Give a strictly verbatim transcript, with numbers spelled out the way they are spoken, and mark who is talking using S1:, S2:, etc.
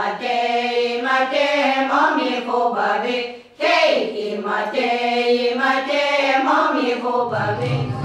S1: เจอิมาเจมอมีโคบาเวเคอิมาเจอิมาเจมอมีโคบาเว